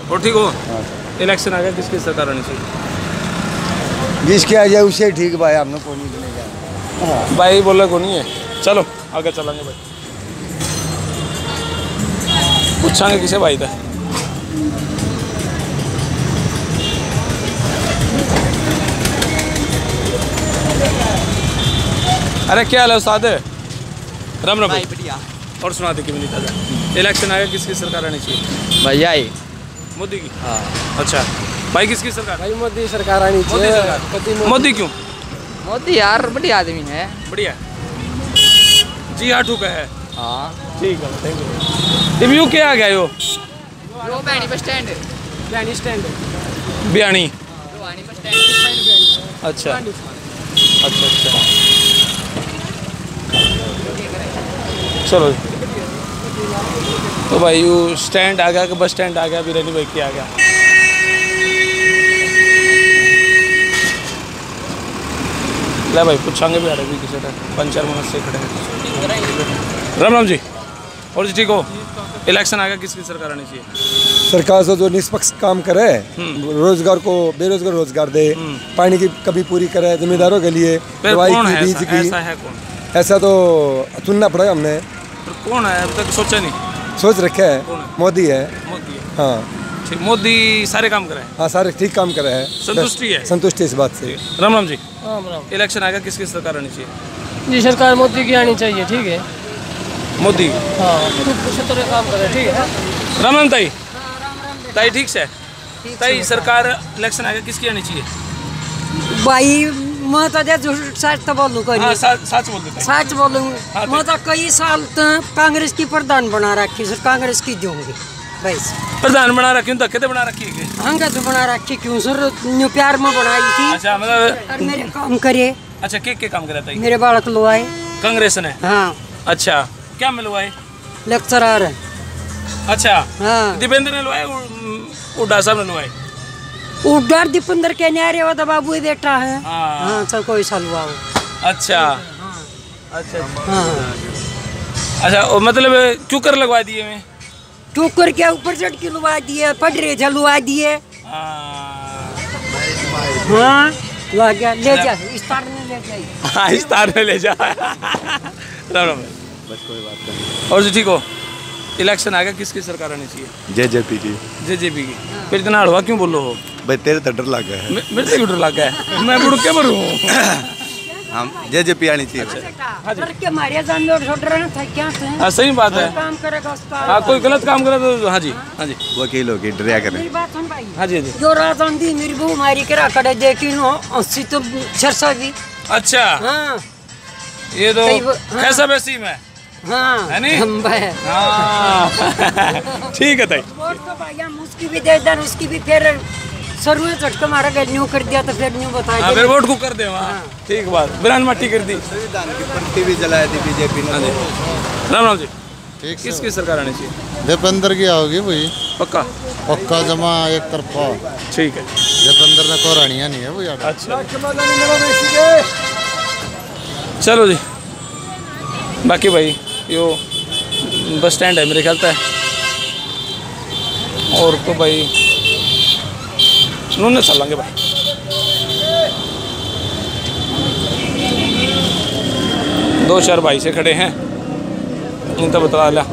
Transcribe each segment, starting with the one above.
और ठीक हो? इलेक्शन आ गया, किसकी सरकार आनी चाहिए? जिसके आ जाए उससे ठीक भाई, हमने को नहीं जाए भाई बोला को नहीं है। चलो आगे चलेंगे भाई, पूछांगे किसे भाई था। अरे क्या हाल है उस्ताद? राम राम भाई। बढ़िया। और सुना दे कि नहीं था, इलेक्शन आया, किसकी सरकार आनी चाहिए? भैया मोदी की। हाँ। अच्छा भाई, किसकी सरकार? भाई मोदी सरकार आनी मोदी सरकार। मोदी क्यों? मोदी यार बढ़िया आदमी है। बढ़िया जी, हाँ ठूका है। हाँ ठीक है, थैंक यू। रिव्यू क्या आ गया यो? Rohani bus stand. Biyani. Rohani bus stand. अच्छा अच्छा अच्छा, चलो। तो भाई यू स्टैंड आ गया कि बस स्टैंड आ गया? बिरयानी भाई क्या आ गया? ले भाई पूछांगे भी आ रहे भी किसी का, 5-4 मिनट से खड़े हैं। राम राम जी। और जी ठीक हो? इलेक्शन आ गया, किसकी सरकार आनी चाहिए? सरकार से जो निष्पक्ष काम करे, रोजगार को बेरोजगार रोजगार दे, पानी की कमी पूरी करे, जमींदारों के लिए दवाई की, बीज की। ऐसा है कौन? ऐसा तो चुनना पड़ेगा हमने। तो कौन है? अभी तक सोचा नहीं। सोच रखे है, मोदी है। मोदी है। हाँ ठीक, मोदी सारे काम करे? हाँ, सारे ठीक काम करे है। संतुष्टि है? संतुष्टि इस बात से। राम राम जी। राम राम इलेक्शन आ गया, किसकी सरकार आनी चाहिए? जी, सरकार मोदी की आनी चाहिए। ठीक है, मोदी। हाँ अच्छे तरह काम करे। ठीक है। राम राम ताई। ताई ठीक से? ताई सरकार इलेक्शन आ गया, किसकी आनी चाहिए? भाई मैं तो सच तो बोलूँ हाँ, सच बोल देते हैं। सच बोलूँ, हाँ, मैं तो कई साल तक कांग्रेस की प्रधान बना रखी, सर कांग्रेस की दूंगी बस। प्रधान बना रखी हूँ, धक्के तो बना रखी है? हंगा तो बना रखी क्यों सर, न्यू प्यार में बनाई थी। अच्छा मतलब, और मेरे काम करे। अच्छा के काम कराता है? मेरे बालक लुआए कांग्रेस ने? हाँ। अच्छा क्या में लुआए? लेक्चरर। अच्छा हाँ। दीपेंद्र ने लुआए, उड्डा साहब ने लुआए? उधर दीपेंद्र के न्यारे वाला बाबू ही बैठा है। हाँ। हाँ सर, कोई साल हुआ हो। अच्छा अच्छा हाँ। अच्छा, मतलब क्यों कर लगवा दिए मैं? टोकर के ऊपर चढ़ के लुआ दिए, पढ़ रहे थे लुआ दिए। हाँ लुआ गया, ले जा इस तार में ले जाइए। हाँ इस तार में ले जा। राम राम। बस कोई बात नहीं। और जी ठीक हो? इलेक्शन आ गया, किसकी सरकार आनी चाहिए? जेजेपी की। जेजेपी की। फिर इतना हड़वा क्यों बोलो हो? भाई तेरे तो डर लग गया है। मेरे से क्यों डर लग गया है? मैं बुड़ के मरूँ। हम जेजेपी आनी चाहिए। के मारे जानवर छोड़ रहे थे क्या थे? हाँ सही बात है। काम करेगा उसका। हाँ कोई गलत काम करे तो हाँ जी, हाँ जी। वकीलों की डरिया करें। मेरी बात सुन भाई। हाँ जी हाँ जी। जो रात आंधी मेरी बहू मारी करा करे देखी नो 80 तो 600 भी। अच्छा हाँ ये तो हाँ। कैसा वैसी में हाँ है नहीं? हम भाई। हाँ ठीक है ताई। वोट तो भाई हम उसकी भी दे दें, उसकी भी फिर सरू में झटका मारा गया, न्यू कर दिया तो फिर न्यू बताया। हाँ फिर वोट को कर दे वहाँ। ठीक बात, बिरान मट्टी कर दी। संविधान की पट्टी भी जलाया थी बीजेपी ने। हाँ जी। राम राम जी। ठीक से किसकी सरकार आनी चाहिए? दीपेंद्र की आओगी भाई, पक्का? पक्का जमा एक तरफा। ठीक है। दीपेंद्र ने कोरानिया नहीं है वो यार। अच्छा चलो जी। बाकी भाई यो बस स्टैंड है मेरे ख्याल से, और तो भाई उन्होंने चलेंगे भाई। दो चार भाई से खड़े हैं, उनका बता ला।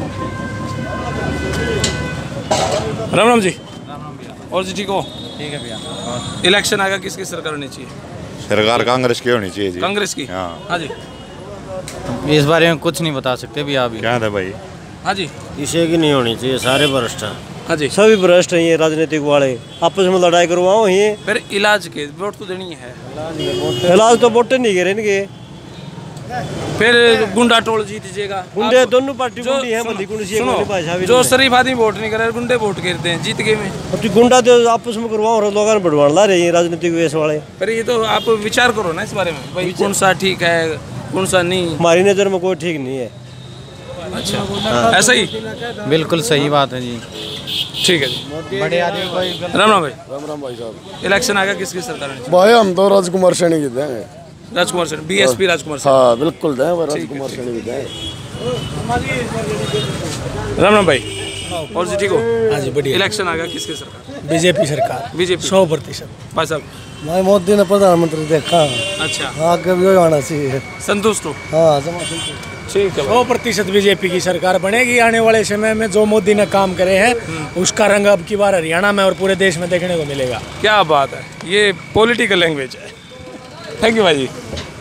राम राम जी। और जी ठीक हो? ठीक है भैया। इलेक्शन आ गया, किसकी सरकार होनी चाहिए? सरकार कांग्रेस की होनी चाहिए जी। कांग्रेस की? हाँ। हाँ जी। इस बारे में कुछ नहीं बता सकते भी आप। क्या था भाई? हाँ जी। इसे की नहीं होनी चाहिए, सारे भ्रष्ट हैं। हाँ जी। सभी भ्रष्ट हैं ये राजनीतिक वाले, आपस में लड़ाई करवाओ ये। फिर इलाज के वोट तो देनी है। इलाज तो वोट नहीं गिरे इनके। फिर गुंडा टोल जीत जाएगा। गुंडे दोनों पार्टी गुंडी है, बंदी गुंडी सुनो, जो शरीफ आदमी वोट नहीं करे, गुंडे वोट करते हैं, जीत गए में। अब गुंडा तो आपस में करवाओ और लोगों ने बढ़वान ला रहे हैं राजनीतिक वेश वाले। पर ये तो आप विचार करो ना इस बारे में, भाई कौन सा ठीक है कौन सा नहीं। हमारी नज़र में कोई ठीक नहीं है। अच्छा ऐसा ही? बिल्कुल सही बात है जी। ठीक है जी। बड़े आदमी कोई। राम राम भाई। राम राम भाई साहब। इलेक्शन आ गया, किसकी सरकार है? भाई हम तो राजकुमार सैनी की देंगे। राजकुमार सैनी, बीएसपी राजकुमार सैनी। हाँ बिल्कुल दें, राजकुमार सैनी की दें। राम राम भाई। और जी ठीक हो? हाँ जी बढ़िया। इलेक्शन आ गया, किसकी सरकार? बीजेपी सरकार बीजेपी 100%। भाई साहब? भाई मोदी ने प्रधानमंत्री देखा, अच्छा, आगे भी आना चाहिए। संतुष्ट हो? हाँ, ठीक है भाई। 100% बीजेपी की सरकार बनेगी आने वाले समय में। जो मोदी ने काम करे हैं उसका रंग अब की बार हरियाणा में और पूरे देश में देखने को मिलेगा। क्या बात है, ये पॉलिटिकल लैंग्वेज है। थैंक यू भाई जी।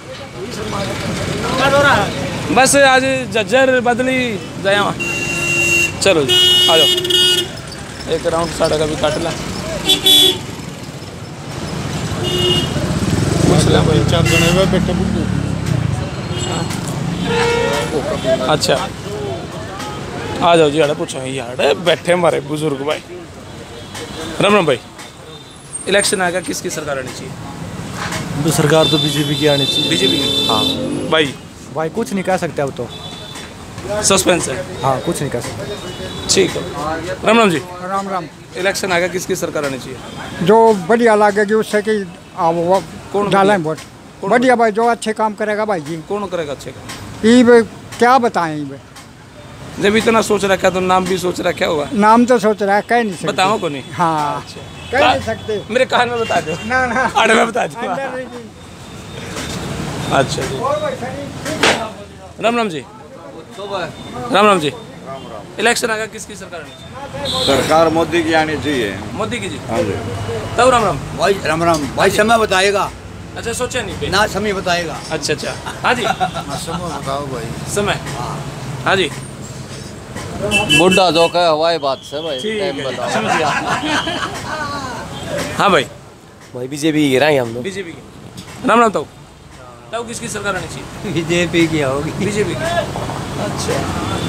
बस आज जज्जर बदली जाया। चलो जी आ जाओ, एक राउंड साढ़ा का भी काट ला। अच्छा आ जाओ जी, आड़े पूछो यार, बैठे हमारे बुजुर्ग भाई। राम राम भाई, इलेक्शन आ गया, किसकी सरकार आनी चाहिए? तो सरकार तो बीजेपी की आनी चाहिए। बीजेपी की? हाँ भाई। भाई कुछ नहीं कह सकते अब तो। सस्पेंस है? हाँ कुछ नहीं कह सकते। ठीक है। राम राम जी। राम राम। इलेक्शन आ गया, किसकी सरकार आनी चाहिए? जो बढ़िया लगेगी उससे कि वो कौन डालें वोट। बढ़िया भाई, जो अच्छे काम करेगा भाई जी। कौन करेगा अच्छे काम? क्या बताएं जब इतना सोच रखा तो नाम भी सोच रखा होगा। नाम तो सोच रहा है, कह नहीं सकते। बताओ को नहीं? हाँ कह नहीं सकते। मेरे कान में बता दो ना ना, आड़े में बता दो। अच्छा जी। राम राम जी। राम राम जी। इलेक्शन आ गया, किसकी सरकार आनी चाहिए? सरकार मोदी की आनी चाहिए। मोदी की जी? हाँ जी। तब राम राम भाई, राम राम भाई, समय बताएगा अच्छा, सोचा नहीं ना, समय बताएगा। अच्छा अच्छा, हाँ जी। समय बताओ भाई। समय? हाँ जी। बुढ़ा जो कहे हवाई बात से भाई। ठीक टाइम है, बताओ। समझ गया। हाँ भाई। भाई बीजेपी की गिराएंगे हम लोग। बीजेपी की। राम राम। तब किसकी सरकार आनी चाहिए? बीजेपी की होगी। बीजेपी की? अच्छा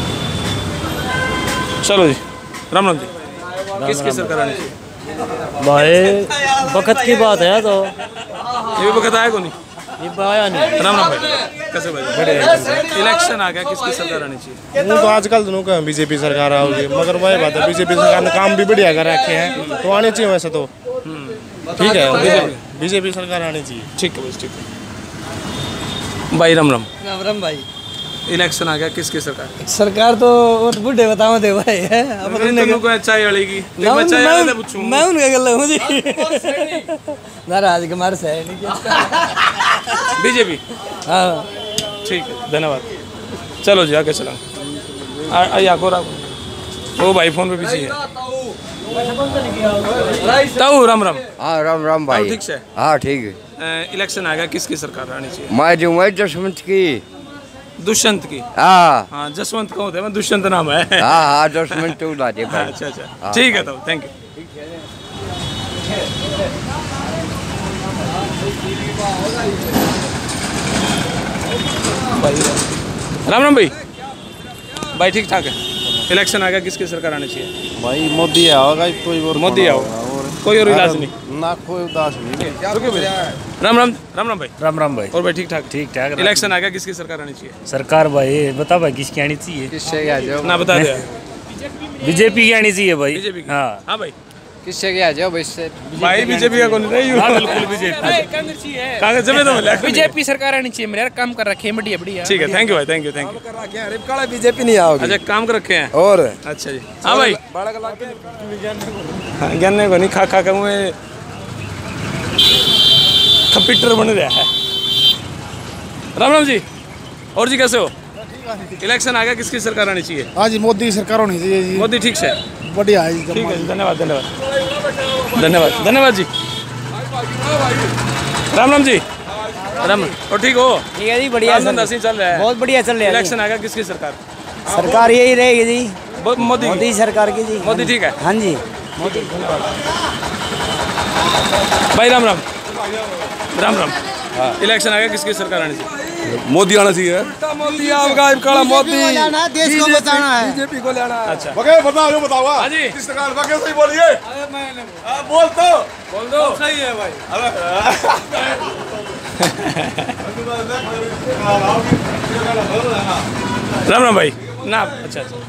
चलो जी। राम राम जी। किसकी सरकार आनी चाहिए? भाई वक्त की बात है तो ये भी वक्त आया को नहीं? ये आया नहीं। राम राम भाई, कैसे भाई? इलेक्शन आ गया, किसकी सरकार आनी चाहिए? तो आजकल दोनों बीजेपी सरकार आओगी, मगर वही बात है, बीजेपी सरकार ने काम भी बढ़िया कर रखे हैं तो आनी चाहिए वैसे तो। ठीक है, बीजेपी सरकार आनी चाहिए। ठीक है बस, ठीक है भाई। राम राम। राम राम भाई। इलेक्शन आ गया, किसकी सरकार? सरकार तो वो बुढ़े बताओ दे भाई है। अब तुमको अच्छा ही अड़ेगी। मैं उनका गल हूं जी। नाराज के मार से बीजेपी? हाँ ठीक है, धन्यवाद। चलो जी आगे चला। आइए वो भाई फोन पे बिजी है। ताऊ राम राम। हाँ राम राम भाई। ठीक से? हाँ ठीक है। इलेक्शन आ गया, किसकी सरकार आनी चाहिए? मैं जसवंत की। दुष्यंत की? हाँ हाँ, जसवंत कौन है? मैं दुष्यंत नाम है। हाँ हाँ, जसवंत ला दे भाई। अच्छा अच्छा, ठीक है। तो थैंक यू। राम राम भाई। भाई ठीक ठाक है। इलेक्शन आ गया, किसकी सरकार आनी चाहिए? भाई मोदी आओगा, कोई और मोदी आओ, कोई और इलाज नहीं ना, कोई उदास नहीं। राम राम। राम राम भाई। राम राम भाई। और भाई ठीक ठाक? ठीक ठाक। इलेक्शन आ गया, किसकी सरकार आनी चाहिए? सरकार भाई बता भाई किसकी आनी चाहिए? किससे क्या जाओ? ना बता दे। बीजेपी की आनी चाहिए भाई। बीजेपी की? हाँ हाँ भाई। किससे क्या जाओ भाई? इससे भाई बीजेपी का कौन नहीं? हाँ बिल्कुल बीजेपी। कागज जमे तो मिला। बीजेपी सरकार आनी चाहिए मेरे यार, काम कर रखे हैं बढ़िया बढ़िया। ठीक है, थैंक यू भाई, thank you thank you. BJP नहीं आओगी। अच्छा, काम कर रखे हैं और अच्छा जी। हाँ भाई। गन्ने को नहीं खा खा कर मुझे कंप्यूटर बन रहा है। राम राम जी। और जी कैसे हो? इलेक्शन आ गया, किसकी सरकार आनी चाहिए? हाँ जी, मोदी की सरकार होनी चाहिए जी। मोदी ठीक से? बढ़िया है। ठीक है, धन्यवाद धन्यवाद धन्यवाद धन्यवाद जी। राम राम जी। राम। और ठीक हो? ठीक है जी, बढ़िया चल रहा है? बहुत बढ़िया चल रहा है। इलेक्शन आ गया, किसकी सरकार? सरकार यही रहेगी जी, मोदी सरकार की जी। मोदी ठीक है? हाँ जी मोदी। भाई राम राम। राम राम। इलेक्शन आ गया, किसकी सरकार आनी चाहिए? मोदी आना चाहिए। मोदी आएगा, काला मोदी देश को बचाना है। बीजेपी को लेना है। अच्छा बताओ हाँ जी। किस सरकार का सही बोलिए। बोल दो सही है भाई। राम राम भाई। ना अच्छा अच्छा।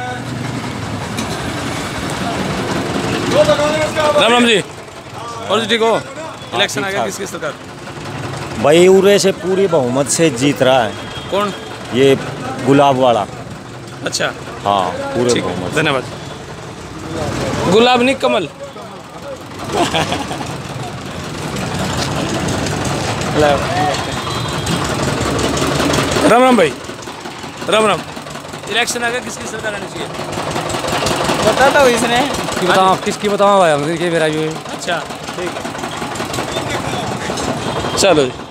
राम राम जी। और जी ठीक हो? इलेक्शन आ गया, किसकी सरकार? भाई उरे से पूरी बहुमत से जीत रहा है। कौन? ये गुलाब वाला। अच्छा हाँ, पूरे ठीक है, बहुमत। धन्यवाद। गुलाब नहीं कमल। राम राम भाई, राम राम। इलेक्शन आ गया, किसकी सरकार आनी चाहिए? बताता हूँ इसने बताओ किसकी बताऊँ भाई, मेरा अच्छा ठीक है, चलो जी।